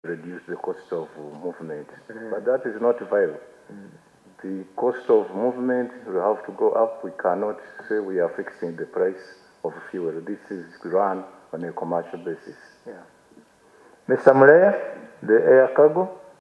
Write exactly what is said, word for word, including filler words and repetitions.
reduce the cost of movement, mm-hmm. but that is not viable. Mm-hmm. The cost of movement will have to go up. We cannot say we are fixing the price of fuel. This is run on a commercial basis. Yeah. Mister Mulea, the air cargo.